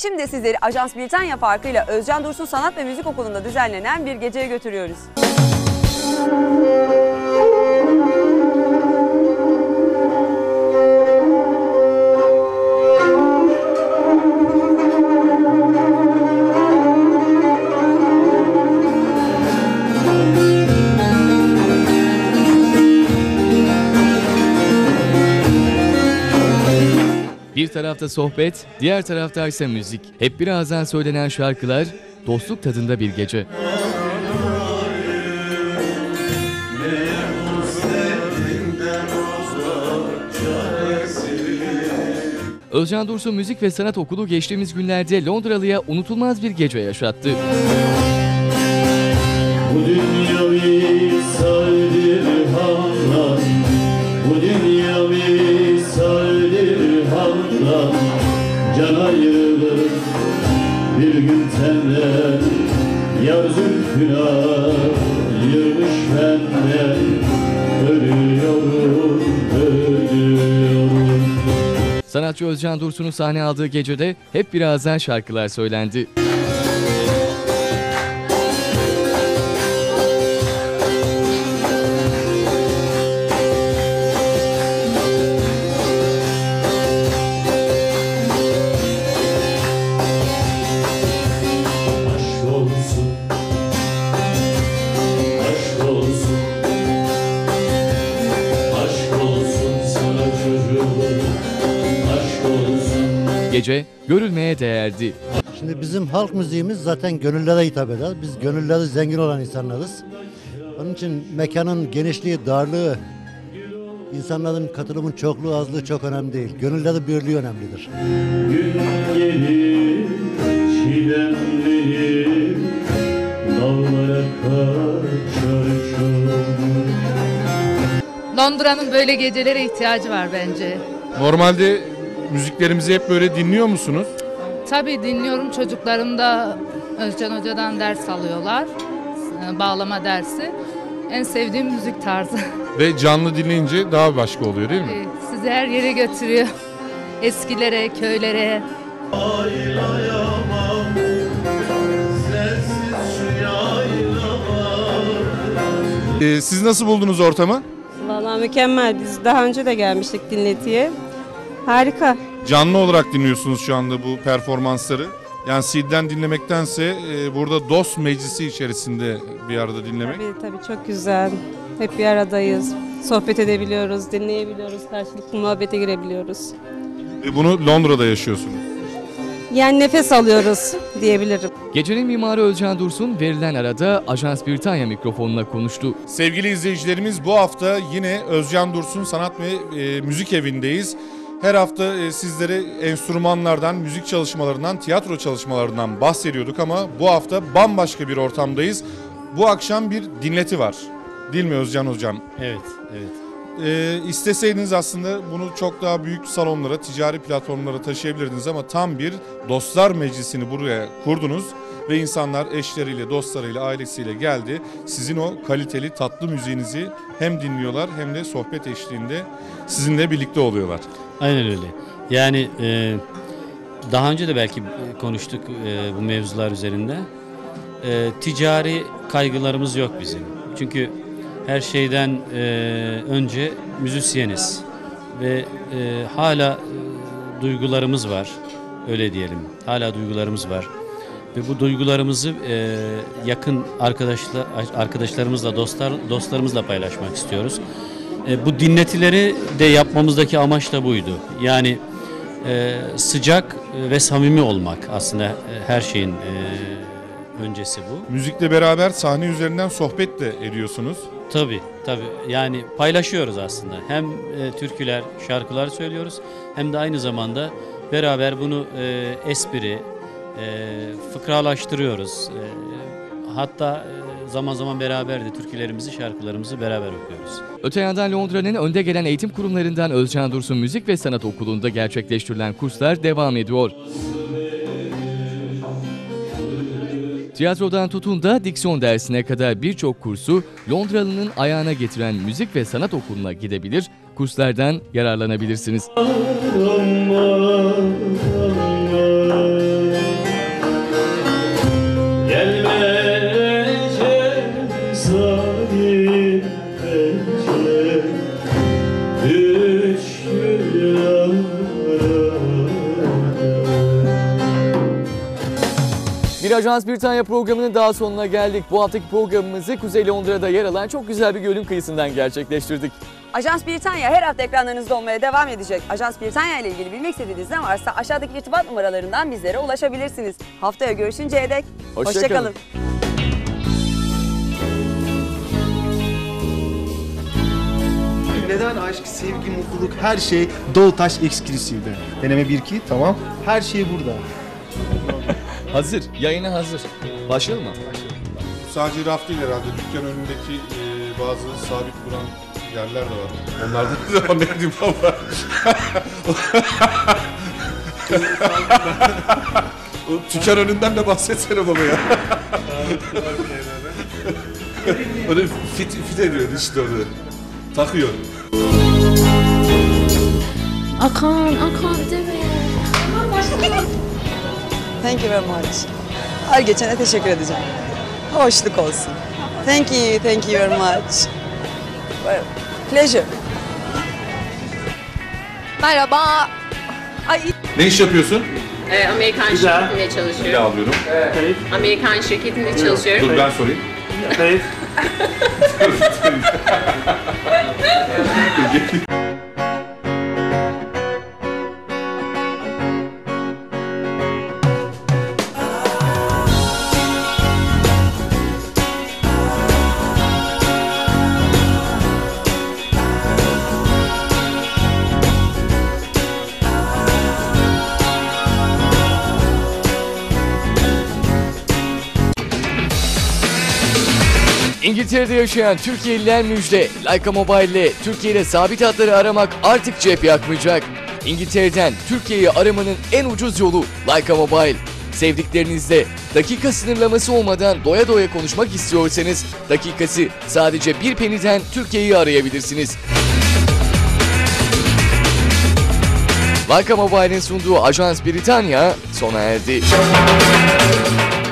Şimdi sizleri Ajans Britanya Parkı ile Özcan Dursun Sanat ve Müzik Okulu'nda düzenlenen bir geceye götürüyoruz. Bir tarafta sohbet, diğer tarafta ise müzik. Hep bir ağızdan söylenen şarkılar, dostluk tadında bir gece. Özcan Dursun Müzik ve Sanat Okulu geçtiğimiz günlerde Londralı'ya unutulmaz bir gece yaşattı. Bu dünya misaldir hanlar, bu dünya misaldir hanlar, can ayrılır bir gün senden, yar zülfünü ayırmış benden, ölüyorum, ölüyorum. Sanatçı Özcan Dursun'un sahne aldığı gecede hep bir ağızdan şarkılar söylendi. Gece görülmeye değerdi. Şimdi bizim halk müziğimiz zaten gönüllere hitap eder. Biz gönülleri zengin olan insanlarız. Onun için mekanın genişliği, darlığı, insanların katılımın çokluğu, azlığı çok önemli değil. Gönülleri birliği önemlidir. Gün gelir, çilemleyip, dağlara kaçar çoğunluk. Londra'nın böyle gecelere ihtiyacı var bence. Normalde müziklerimizi hep böyle dinliyor musunuz? Tabii dinliyorum, çocuklarım da Özcan Hoca'dan ders alıyorlar. Bağlama dersi. En sevdiğim müzik tarzı. Ve canlı dinleyince daha başka oluyor değil mi? Sizi her yere götürüyor. Eskilere, köylere. Aylayamam, sensiz şu yaylamam. Siz nasıl buldunuz ortamı? Vallahi mükemmel. Biz daha önce de gelmiştik dinletiye. Harika. Canlı olarak dinliyorsunuz şu anda bu performansları. Yani CD'den dinlemektense burada dost meclisi içerisinde bir arada dinlemek. Tabii çok güzel. Hep bir aradayız. Sohbet edebiliyoruz, dinleyebiliyoruz, karşılıklı muhabbete girebiliyoruz. Ve bunu Londra'da yaşıyorsunuz. Yani nefes alıyoruz diyebilirim. Gecenin mimarı Özcan Dursun verilen arada Ajans Britanya mikrofonuna konuştu. Sevgili izleyicilerimiz, bu hafta yine Özcan Dursun Sanat ve Müzik Evi'ndeyiz. Her hafta sizlere enstrümanlardan, müzik çalışmalarından, tiyatro çalışmalarından bahsediyorduk ama bu hafta bambaşka bir ortamdayız. Bu akşam bir dinleti var. Değil mi Özcan Hocam? Evet, evet. İsteseydiniz aslında bunu çok daha büyük salonlara, ticari platformlara taşıyabilirdiniz ama tam bir dostlar meclisini buraya kurdunuz ve insanlar eşleriyle, dostlarıyla, ailesiyle geldi. Sizin o kaliteli, tatlı müziğinizi hem dinliyorlar hem de sohbet eşliğinde sizinle birlikte oluyorlar. Aynen öyle. Yani daha önce de belki konuştuk bu mevzular üzerinde. Ticari kaygılarımız yok bizim. Çünkü her şeyden önce müzisyeniz ve hala duygularımız var, öyle diyelim. Hala duygularımız var ve bu duygularımızı yakın arkadaşlarımızla, dostlarımızla paylaşmak istiyoruz. Bu dinletileri de yapmamızdaki amaç da buydu. Yani sıcak ve samimi olmak aslında her şeyin öncesi bu. Müzikle beraber sahne üzerinden sohbet de ediyorsunuz. Tabii. Yani paylaşıyoruz aslında. Hem türküler, şarkılar söylüyoruz hem de aynı zamanda beraber bunu espri, fıkralaştırıyoruz. Hatta zaman zaman beraber de türkülerimizi, şarkılarımızı beraber okuyoruz. Öte yandan Londra'nın önde gelen eğitim kurumlarından Özcan Dursun Müzik ve Sanat Okulu'nda gerçekleştirilen kurslar devam ediyor. Tiyatrodan tutun da diksiyon dersine kadar birçok kursu Londralı'nın ayağına getiren Müzik ve Sanat Okulu'na gidebilir, kurslardan yararlanabilirsiniz. Bir Ajans Britanya programının daha sonuna geldik. Bu haftaki programımızı Kuzey Londra'da yer alan çok güzel bir gölün kıyısından gerçekleştirdik. Ajans Britanya her hafta ekranlarınızda olmaya devam edecek. Ajans Britanya ile ilgili bilmek istediğiniz ne varsa aşağıdaki irtibat numaralarından bizlere ulaşabilirsiniz. Haftaya görüşünceye dek Hoşça hoşça kalın. kalın. Neden aşk, sevgi, mutluluk, her şey Doğutaş Eksklusiv'de. Deneme 1-2, tamam. Her şey burada. Hazır, yayına hazır. Başlayalım mı? Sadece raf değil herhalde. Dükkan önündeki bazı sabit duran yerler de var. Onlardan devam edeyim baba. O dükkan önünden de bahsetsene baba ya. Onu fit ediyor işte onu. Takıyor. Akan deme. Thank you very much. Her geçene teşekkür edeceğim. Hoşluk olsun. Thank you very much. Pleasure. Merhaba. Ne iş yapıyorsun? Amerikan şirketinde çalışıyorum. alıyorum. Amerikan şirketinde çalışıyorum. Dur ben sorayım. İngiltere'de yaşayan Türkiye'liler müjde. Leica Mobile ile Türkiye'de sabit hatları aramak artık cep yakmayacak. İngiltere'den Türkiye'yi aramanın en ucuz yolu Leica Mobile. Sevdiklerinizle dakika sınırlaması olmadan doya doya konuşmak istiyorsanız dakikası sadece 1 peniden Türkiye'yi arayabilirsiniz. Leica Mobile'in sunduğu Ajans Britanya sona erdi.